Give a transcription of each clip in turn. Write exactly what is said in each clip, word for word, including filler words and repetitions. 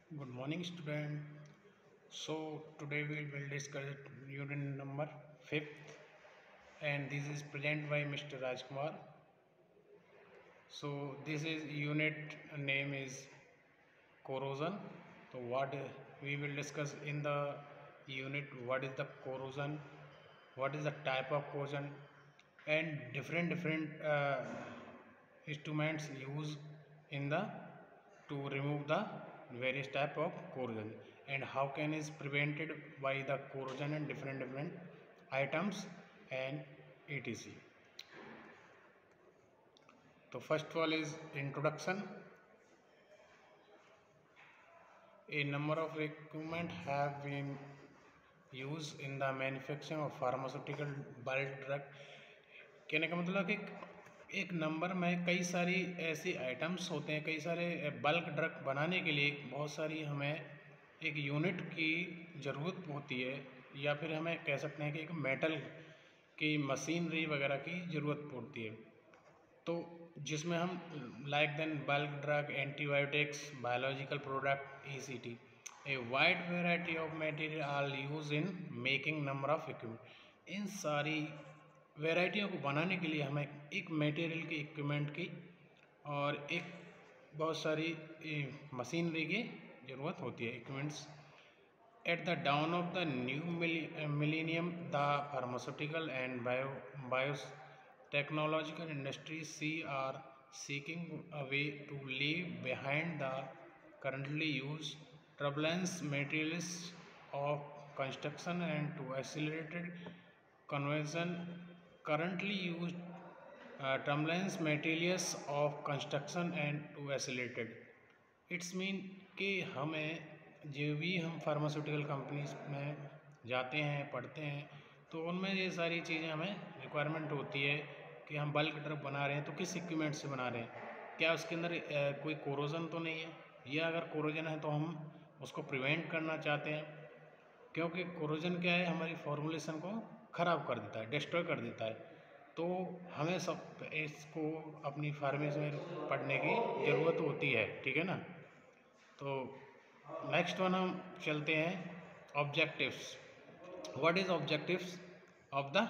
Good morning, student. So today we will discuss unit number fifth, and this is presented by Mister Rajkumar. So this is unit name is corrosion. So what we will discuss in the unit: what is the corrosion, what is the type of corrosion, and different different uh, instruments used in the to remove the various type of corrosion, and how can is prevented by the corrosion and different different items and etc. So first of all is introduction. A number of equipment have been used in the manufacturing of pharmaceutical bulk drug. कहने का मतलब कि एक number में कई सारी ऐसी items होते हैं, कई सारे बल्क ड्रग बनाने के लिए बहुत सारी हमें एक यूनिट की ज़रूरत होती है, या फिर हमें कह सकते हैं कि एक मेटल की मशीनरी वगैरह की ज़रूरत पड़ती है। तो जिसमें हम like then bulk drug, antibiotics, biological product, E C T, a wide variety of material are use in making number of equipment. इन सारी वेराइटियों को बनाने के लिए हमें एक मटेरियल की, इक्विपमेंट की और एक बहुत सारी मशीनरी की ज़रूरत होती है, equipments. At the dawn of the new millennium, the pharmaceutical and bio, biotechnological industries see are seeking a way to leave behind the currently used turbulence materials of construction and to accelerated conversion currently used uh, turbulence materials of construction and to accelerated. It's mean कि हमें जो भी हम pharmaceutical companies में जाते हैं, पढ़ते हैं, तो उनमें ये सारी चीज़ें हमें रिक्वायरमेंट होती है कि हम बल्क ड्रग बना रहे हैं तो किस इक्विपमेंट से बना रहे हैं, क्या उसके अंदर कोई कोरोजन तो नहीं है, या अगर कोरोजन है तो हम उसको प्रिवेंट करना चाहते हैं, क्योंकि कोरोजन क्या है, हमारी फॉर्मुलेशन को ख़राब कर देता है, डिस्ट्रॉय कर देता है। तो हमें सब इसको अपनी फार्मेसी में पढ़ने की ज़रूरत होती है, ठीक है ना। तो नेक्स्ट वन हम चलते हैं objectives. What is objectives of the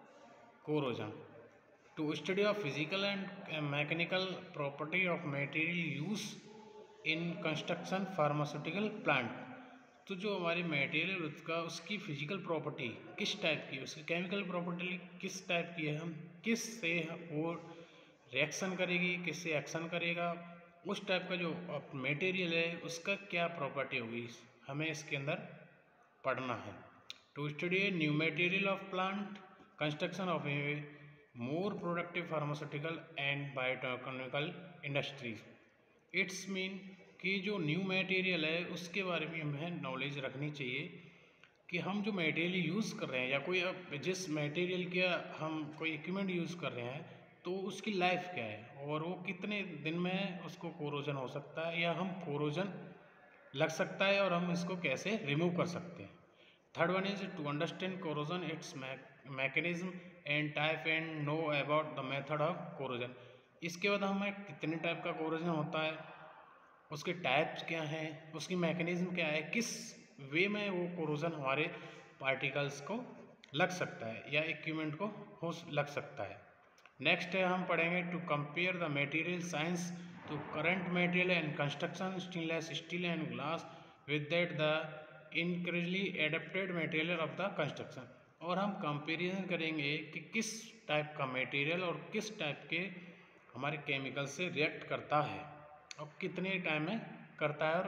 corrosion? To study of physical and mechanical property of material use in construction pharmaceutical plant. तो जो हमारी मटेरियल उसका उसकी फिजिकल प्रॉपर्टी किस टाइप की है, उसकी केमिकल प्रॉपर्टी किस टाइप की है, हम किस से वो रिएक्शन करेगी, किस से एक्शन करेगा, उस टाइप का जो मटेरियल है उसका क्या प्रॉपर्टी होगी, हमें इसके अंदर पढ़ना है। To study a new material of plant construction of a more productive pharmaceutical and biotechnical industries. It's mean कि जो न्यू मटेरियल है उसके बारे में हमें नॉलेज रखनी चाहिए कि हम जो मटेरियल यूज़ कर रहे हैं, या कोई अब जिस मटेरियल का हम कोई इक्विपमेंट यूज़ कर रहे हैं तो उसकी लाइफ क्या है और वो कितने दिन में उसको कोरोजन हो सकता है या हम कोरोजन लग सकता है और हम इसको कैसे रिमूव कर सकते हैं। Third one is to understand corrosion, its mechanism and type and know about the method of corrosion. इसके बाद हमें कितने टाइप का कोरोजन होता है, उसके टाइप्स क्या हैं, उसकी मैकेनिज्म क्या है, किस वे में वो कोरोजन हमारे पार्टिकल्स को लग सकता है या इक्विपमेंट को हो लग सकता है। नेक्स्ट है हम पढ़ेंगे to compare the material science to current material and construction stainless steel and glass with that the increasingly adapted material of the construction. और हम कंपेरिजन करेंगे कि किस टाइप का मटेरियल और किस टाइप के हमारे केमिकल से रिएक्ट करता है और कितने टाइम में करता है। और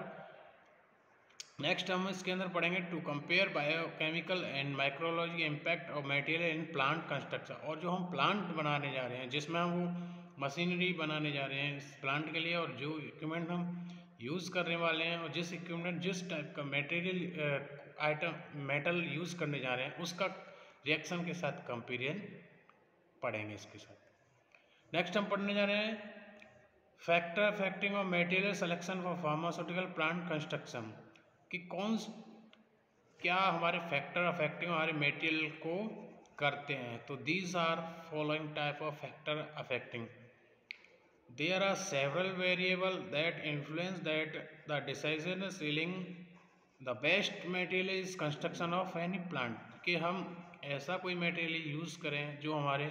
नेक्स्ट हम इसके अंदर पढ़ेंगे to compare biochemical and micrology impact of material in plant construction. और जो हम प्लांट बनाने जा रहे हैं, जिसमें हम वो मशीनरी बनाने जा रहे हैं इस प्लांट के लिए, और जो इक्विपमेंट हम यूज़ करने वाले हैं और जिस इक्विपमेंट जिस टाइप का मटेरियल आइटम मेटल यूज़ करने जा रहे हैं उसका रिएक्शन के साथ कंपेरिजन पढ़ेंगे इसके साथ। नेक्स्ट हम पढ़ने जा रहे हैं factor affecting of material selection for pharmaceutical plant construction, कि कौन क्या हमारे फैक्टर अफेक्टिंग हमारे मटेरियल को करते हैं। तो these are following type of factor affecting There are several variables that influence that the decision sealing the best material is construction of any plant, कि हम ऐसा कोई मटेरियल यूज़ करें जो हमारे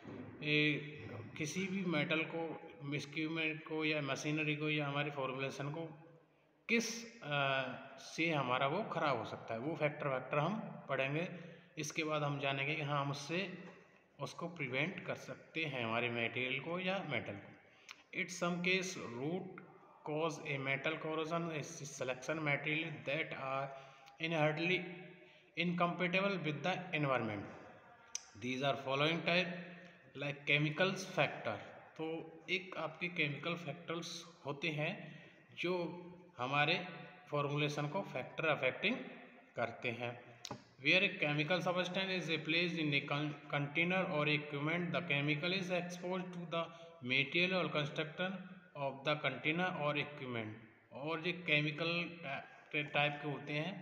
ए, किसी भी मेटल को, इक्विपमेंट को या मशीनरी को या हमारे फॉर्मुलेशन को किस आ, से हमारा वो ख़राब हो सकता है, वो फैक्टर फैक्टर हम पढ़ेंगे। इसके बाद हम जानेंगे कि हाँ हम उससे उसको प्रिवेंट कर सकते हैं हमारे मटेरियल को या मेटल को। It's some case root cause a metal corrosion is selection material that are inherently incompatible with the environment. These are following type like chemicals factor। तो एक आपके केमिकल फैक्टर्स होते हैं जो हमारे फॉर्मुलेशन को फैक्टर अफेक्टिंग करते हैं। Where a chemical substance is placed in a container or equipment, the chemical is exposed to the material or construction of the container or equipment। और जो केमिकल टाइप के होते हैं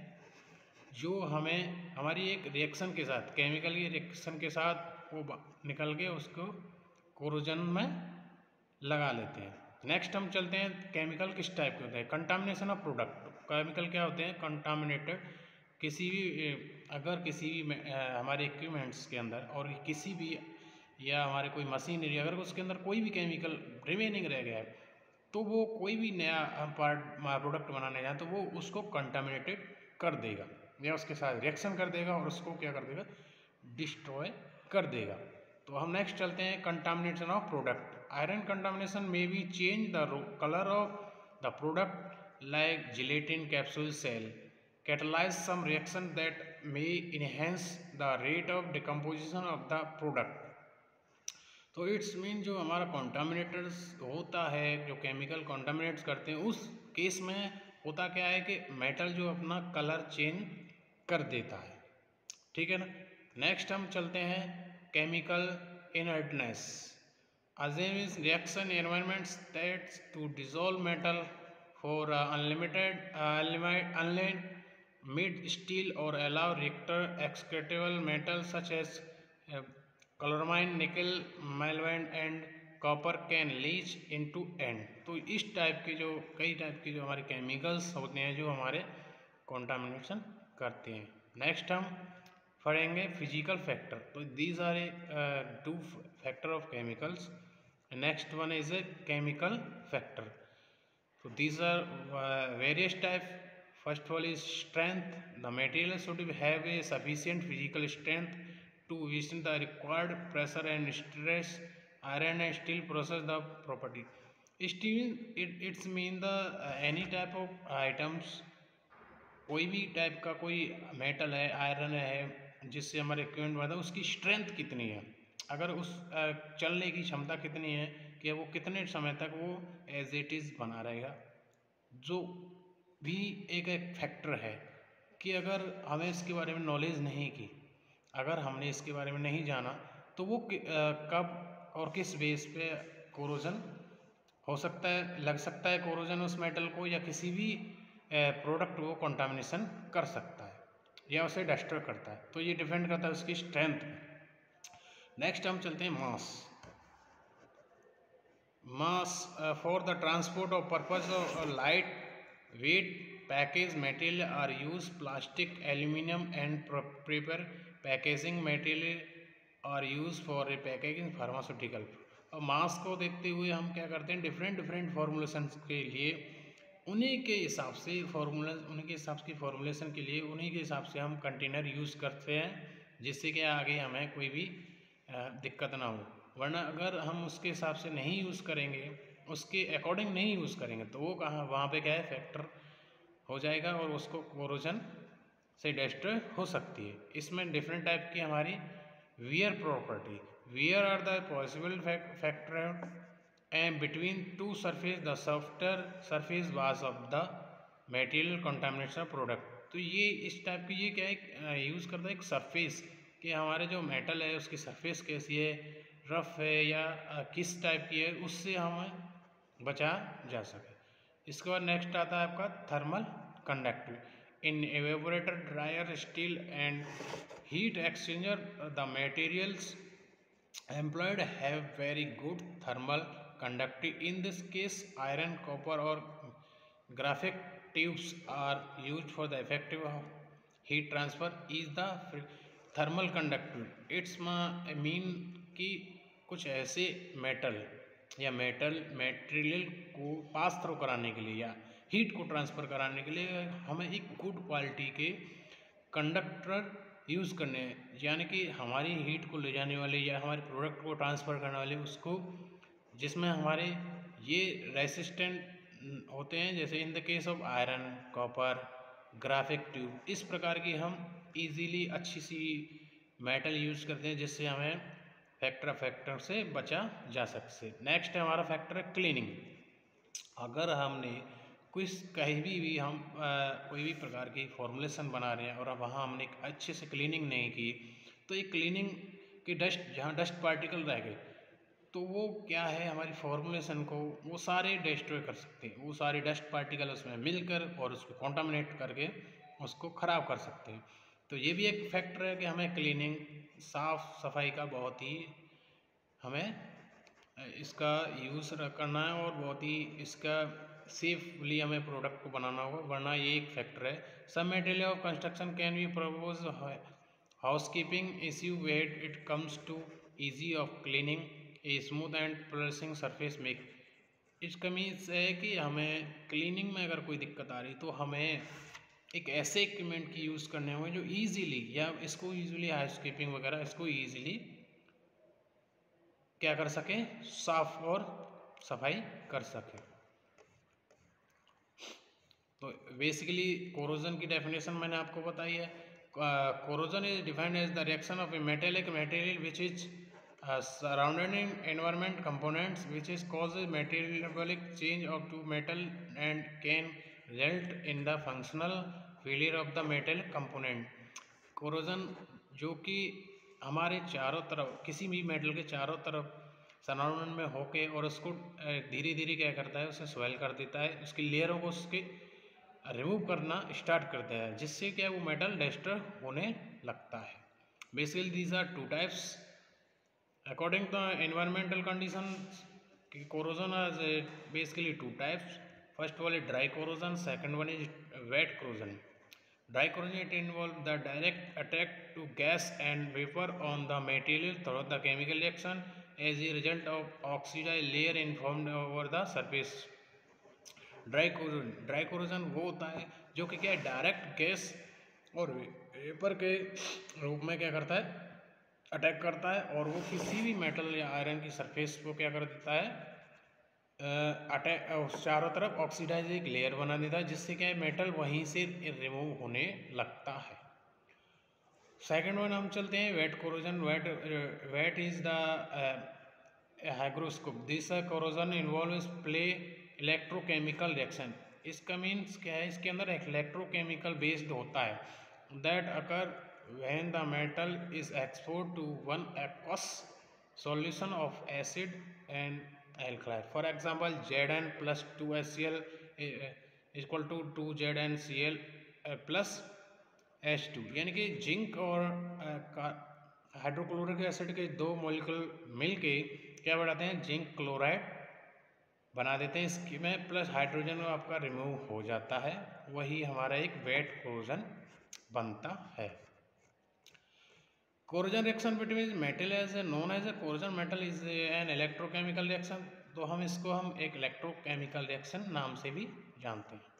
जो हमें हमारी एक रिएक्शन के साथ, केमिकल की रिएक्शन के साथ वो निकल के उसको कोरोजन में लगा लेते हैं। नेक्स्ट हम चलते हैं केमिकल किस टाइप के होते हैं। Contamination of product. केमिकल क्या होते हैं? कंटामिनेटेड। किसी भी अगर किसी भी हमारे इक्विपमेंट्स के अंदर और किसी भी या हमारे कोई मशीनरी अगर उसके अंदर कोई भी केमिकल रिमेनिंग रह गया है तो वो कोई भी नया हम पार्ट प्रोडक्ट बनाने जाए तो वो उसको कंटामिनेटेड कर देगा या उसके साथ रिएक्शन कर देगा और उसको क्या कर देगा? डिस्ट्रॉय कर देगा। तो हम नेक्स्ट चलते हैं contamination of product. Iron contamination may be change the colour of the product like gelatin capsule shell catalyze some reaction that may enhance the rate of decomposition of the product। तो it's mean जो हमारा कॉन्टामिनेटर्स होता है, जो chemical कॉन्टामिनेट्स करते हैं, उस case में होता क्या है कि मेटल जो अपना कलर चेंज कर देता है। ठीक है ना। नेक्स्ट हम चलते हैं केमिकल इनर्टनेस। अजेमिस reaction environments that's to dissolve metal for unlimited unlimited mid steel or allow reactor excretable metals such as uh, chloramine, nickel, malvand and copper can leach into end। तो इस type के जो कई type के जो हमारे chemicals होते हैं जो हमारे कंटामिनेशन करते हैं। नेक्स्ट हम पढ़ेंगे फिजिकल फैक्टर। तो these are a two factor of chemicals. Next one is a chemical factor. तो these are various type. First of all is strength. The material should have a sufficient physical strength to withstand the required pressure and stress. Iron and steel possess the property. Steel it it's mean the uh, any type of items, कोई भी type का कोई metal है, iron है, जिससे हमारे equipment बनता है, उसकी स्ट्रेंथ कितनी है, अगर उस uh, चलने की क्षमता कितनी है कि वो कितने समय तक वो एज इट इज़ बना रहेगा, जो भी एक एक फैक्टर है कि अगर हमें इसके बारे में नॉलेज नहीं की, अगर हमने इसके बारे में नहीं जाना तो वो कब और किस बेस पे कोरोजन हो सकता है, लग सकता है कोरोजन उस मेटल को, या किसी भी प्रोडक्ट को कंटामिनेशन कर सकता है या उसे डिस्ट्रॉय करता है। तो ये डिपेंड करता है उसकी स्ट्रेंथ। नेक्स्ट हम चलते हैं mass. Mass for the transport of purpose of light weight package material are used plastic, aluminum and paper packaging material are used for a packaging pharmaceutical। और मास को देखते हुए हम क्या करते हैं, डिफरेंट डिफरेंट फॉर्मुलेशन के लिए उन्हीं के हिसाब से फॉर्मूला उन्हीं के हिसाब की फॉर्मुलेशन के लिए उन्हीं के हिसाब से हम कंटेनर यूज़ करते हैं, जिससे कि आगे हमें कोई भी दिक्कत ना हो। वरना अगर हम उसके हिसाब से नहीं यूज़ करेंगे, उसके अकॉर्डिंग नहीं यूज़ करेंगे तो वो कहाँ वहाँ पे क्या है फैक्टर हो जाएगा और उसको कोरोजन से डिस्ट्रॉय हो सकती है। इसमें डिफरेंट टाइप की हमारी wear property. Wear are the possible factor and between two surface the softer surface was of the material contamination product. तो ये इस टाइप की ये क्या है यूज़ करता है एक सरफेस, कि हमारे जो मेटल है उसकी सरफेस कैसी है, रफ है या किस टाइप की है, उससे हमें बचा जा सके। इसके बाद नेक्स्ट आता है आपका thermal conductive. In evaporator, dryer, steel and heat exchanger the material employed have very good thermal conductive. In this case, iron, copper, or graphite tubes are used for the effective heat transfer. Is the thermal conductive. It's mean कि कुछ ऐसे metal या metal material को pass through कराने के लिए या heat को ट्रांसफ़र कराने के लिए हमें एक गुड क्वालिटी के कंडक्टर यूज़ करने हैं, यानी कि हमारी हीट को ले जाने वाले या हमारे प्रोडक्ट को ट्रांसफ़र करने वाले उसको जिसमें हमारे ये रेसिस्टेंट होते हैं, जैसे in the case of iron, copper, graphic tube, इस प्रकार की हम इजीली अच्छी सी मेटल यूज़ करते हैं जिससे हमें फैक्टर फैक्टर से बचा जा सकते। नेक्स्ट है हमारा फैक्टर क्लीनिंग। अगर हमने कुछ कहीं भी भी हम आ, कोई भी प्रकार की फॉर्मुलेशन बना रहे हैं और वहाँ हमने एक अच्छे से क्लीनिंग नहीं की तो ये क्लीनिंग की डस्ट जहाँ डस्ट पार्टिकल रह गए तो वो क्या है हमारी फॉर्मुलेशन को वो सारे डिस्ट्रॉय कर सकते हैं, वो सारे डस्ट पार्टिकल उसमें मिलकर और उसको कॉन्टामिनेट करके उसको ख़राब कर सकते हैं। तो ये भी एक फैक्टर है कि हमें क्लीनिंग साफ़ सफाई का बहुत ही हमें इसका यूज़ करना है और बहुत ही इसका सेफली हमें प्रोडक्ट को बनाना होगा, वरना ये एक फैक्टर है। Some material of construction can be propose housekeeping issue what it comes to easy of cleaning a smooth and polishing surface make. इसका मीन्स है कि हमें क्लीनिंग में अगर कोई दिक्कत आ रही तो हमें एक ऐसे इक्विपमेंट की यूज़ करने होंगे जो ईजीली या इसको ईजिली हाउसकीपिंग वगैरह इसको ईजिली क्या कर सके, साफ और सफाई कर सके। तो बेसिकली कोरोजन की डेफिनेशन मैंने आपको बताई है। Corrosion is defined as the reaction of a metallic material which is surrounding environment components which is causes metabolic change of to metal and can result in the functional failure of the metal component. Corrosion जो कि हमारे चारों तरफ किसी भी metal के चारों तरफ सराउंड में होके और उसको धीरे धीरे क्या करता है उसे स्वेल कर देता है, उसकी लेयरों को उसके रिमूव करना स्टार्ट करता है जिससे क्या वो मेटल डिस्ट्रॉय होने लगता है। Basically these are two types according to environmental condition की corrosion is basically two types. First one is dry corrosion, second one is wet corrosion. Dry corrosion it involves the direct attack to gas and vapor on the material through the chemical reaction as a result of oxidized layer informed over the surface. Dry corrosion dry corrosion वो होता है जो कि क्या है direct gas और vapour के रूप में क्या करता है अटैक करता है और वो किसी भी मेटल या आयरन की सरफेस को क्या कर देता है अटैक चारों तरफ ऑक्सीडाइज एक लेयर बना देता है जिससे क्या है मेटल वहीं से रिमूव होने लगता है। सेकंड वन हम चलते हैं wet corrosion. Wet wet is the hygroscope. This corrosion involves play electrochemical reaction. इसका मीन्स क्या है, इसके अंदर इलेक्ट्रोकेमिकल बेस्ड होता है that occur when the metal is exposed to one aqueous solution of acid and alkali. For example, Zn plus two H C l is equal to two Z n C l plus H two, यानी कि zinc और hydrochloric acid के दो molecule मिलके क्या बनाते हैं zinc chloride बना देते हैं इसकी में, प्लस हाइड्रोजन आपका रिमूव हो जाता है, वही हमारा एक वेट कोरोजन बनता है। Corrosion reaction between metal as known as a corrosion metal is an electrochemical reaction. तो हम इसको हम एक इलेक्ट्रोकेमिकल रिएक्शन नाम से भी जानते हैं।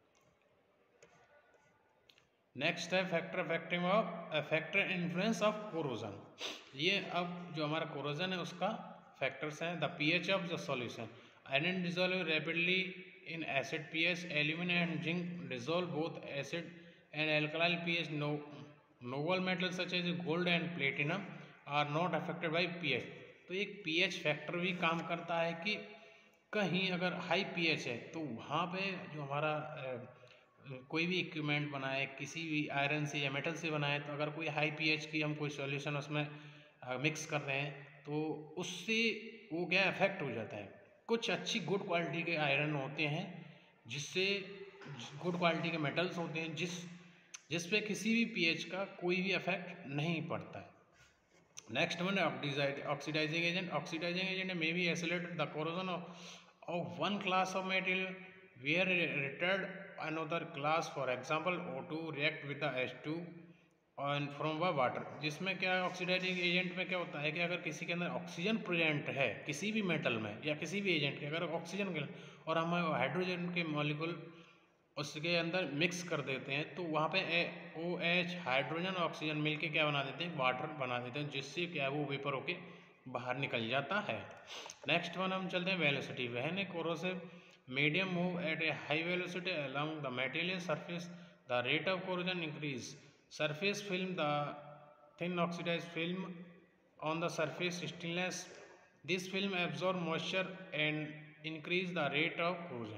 नेक्स्ट है factor facting of factor influence of corrosion. ये अब जो हमारा कोरोजन है उसका फैक्टर्स हैं। The pH of the solution. Iron dissolve rapidly in acid pH, aluminium and zinc dissolve both acid and एल्कलाइल pH. No noble metal such as gold and platinum are not affected by pH. तो एक pH factor भी काम करता है कि कहीं अगर हाई पीएच है तो वहाँ पे जो हमारा ए, कोई भी इक्विपमेंट बनाए किसी भी आयरन से या मेटल से बनाए तो अगर कोई हाई पीएच की हम कोई सॉल्यूशन उसमें आ, मिक्स कर रहे हैं तो उससे वो क्या अफेक्ट हो जाता है। कुछ अच्छी गुड क्वालिटी के आयरन होते हैं जिससे गुड क्वालिटी के मेटल्स होते हैं जिस जिस पे किसी भी पीएच का कोई भी इफेक्ट नहीं पड़ता है। Next one, oxidizing agent. Oxidizing agent may be accelerate the corrosion of, of one class of material where retard another class. For example, O two react with the H two और from व water, जिसमें क्या oxidising agent में क्या होता है कि अगर किसी के अंदर ऑक्सीजन प्रेजेंट है किसी भी मेटल में या किसी भी एजेंट के, अगर ऑक्सीजन के और हम हाइड्रोजन के मॉलिक्यूल उसके अंदर मिक्स कर देते हैं तो वहाँ पे ओ एच हाइड्रोजन ऑक्सीजन मिलके क्या बना देते हैं, वाटर बना देते हैं, जिससे क्या वो वेपर होके बाहर निकल जाता है। नेक्स्ट वन हम चलते हैं velocity. When a corrosive medium move at a high velocity along the material surface the rate of corrosion increase. Surface film, the thin oxidized film on the surface stainless. This film absorb moisture and increase the rate of corrosion.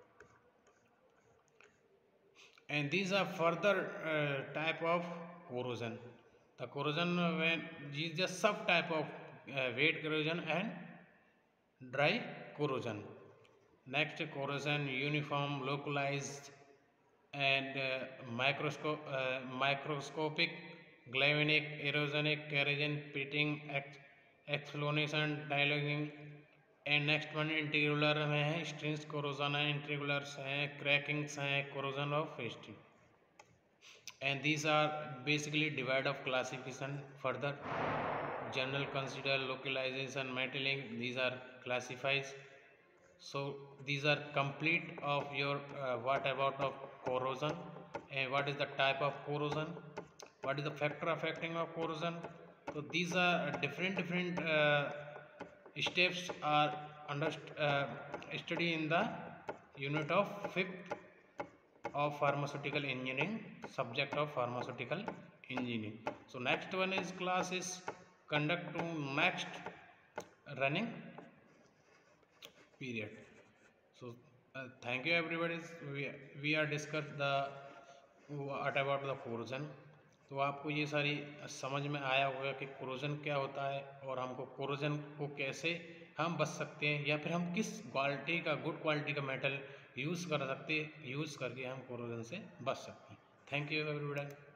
And these are further uh, type of corrosion. The corrosion when is just sub type of uh, wet corrosion and dry corrosion. Next, corrosion uniform, localized, and uh, microscope, uh, microscopic, galvanic, erosionic, corrosion, pitting, explosion, dialoging, and next one intergranular में है strings corrosion है, intergranulars हैं, crackings हैं, corrosion of festive, and these are basically divide of classification further general consider localization metalling, these are classifies. So these are complete of your uh, what about of corrosion and what is the type of corrosion, what is the factor affecting of corrosion. So these are different different uh, steps are under uh, study in the unit of fifth of pharmaceutical engineering, subject of pharmaceutical engineering. So next one is class is conduct to next running period. So uh, thank you everybody. we, we are discuss the what about the corrosion. तो आपको ये सारी समझ में आया होगा कि corrosion क्या होता है और हमको कोरोजन को कैसे हम बच सकते हैं, या फिर हम किस क्वालिटी का गुड क्वालिटी का मेटल यूज़ कर सकते यूज़ करके हम कोरोजन से बच सकते हैं. Thank you everyone.